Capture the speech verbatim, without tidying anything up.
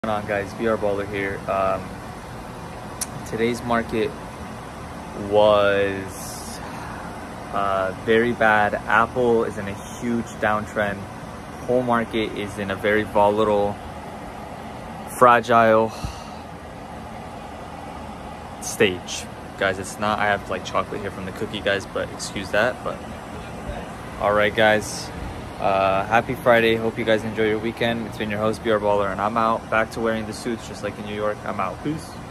What's going on, guys? V R Baller here. Um, today's market was uh, very bad. Apple is in a huge downtrend. Whole market is in a very volatile, fragile stage, guys. It's not. I have like chocolate here from the cookie, guys, but excuse that. But all right, guys. Uh, happy Friday. Hope you guys enjoy your weekend. It's been your host, V R Baller, and I'm out. Back to wearing the suits just like in New York. I'm out. Peace.